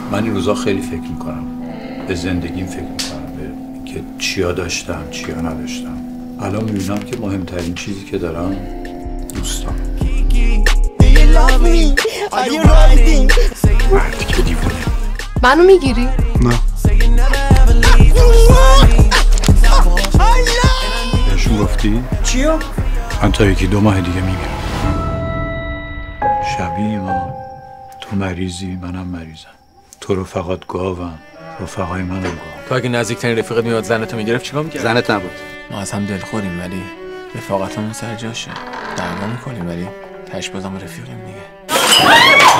من این روزا خیلی فکر میکنم به زندگیم، فکر میکنم به که چیا داشتم چیا نداشتم. الان میبینم که مهمترین چیزی که دارم دوستام. مردی که دیوونه. منو میگیری؟ نه. بهشون گفتی؟ چیو؟ من تا 1-2 ماه دیگه میمیرم. شبیه ما، تو مریضی منم مریضم. تو رفقات گاوم، رفقای منم گاو. تو اگه نزدیکترین رفیقت میاد زنتو میگرفت چیکار می‌کردی؟ زنت نبود. ما از هم دلخوریم ولی رفاقتمون سر جاشه. دعوا میکنیم ولی تهش بازم رفیقیم دیگه.